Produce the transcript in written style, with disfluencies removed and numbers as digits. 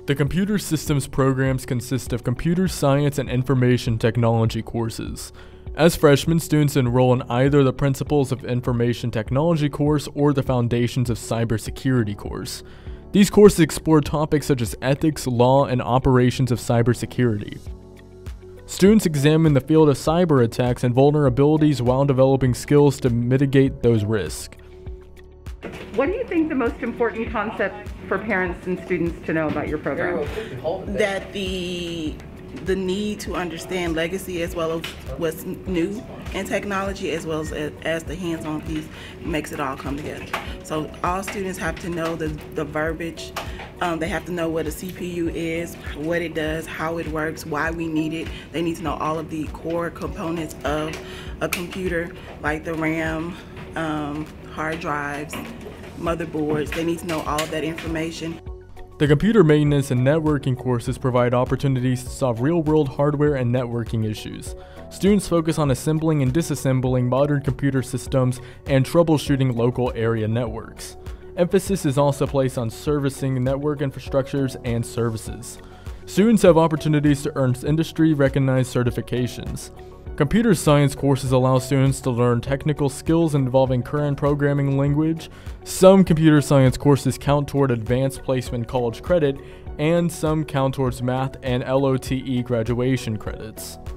The computer systems programs consist of computer science and information technology courses. As freshmen, students enroll in either the Principles of Information Technology course or the Foundations of Cybersecurity course. These courses explore topics such as ethics, law, and operations of cybersecurity. Students examine the field of cyber attacks and vulnerabilities while developing skills to mitigate those risks. What do you think the most important concept for parents and students to know about your program? That the need to understand legacy as well as what's new in technology, as well as the hands-on piece makes it all come together. So all students have to know the verbiage. They have to know what a CPU is, what it does, how it works, why we need it. They need to know all of the core components of a computer, like the RAM, hard drives, motherboards. They need to know all of that information. The computer maintenance and networking courses provide opportunities to solve real-world hardware and networking issues. Students focus on assembling and disassembling modern computer systems and troubleshooting local area networks. Emphasis is also placed on servicing network infrastructures and services. Students have opportunities to earn industry-recognized certifications. Computer science courses allow students to learn technical skills involving current programming language. Some computer science courses count toward advanced placement college credit, and some count towards math and LOTE graduation credits.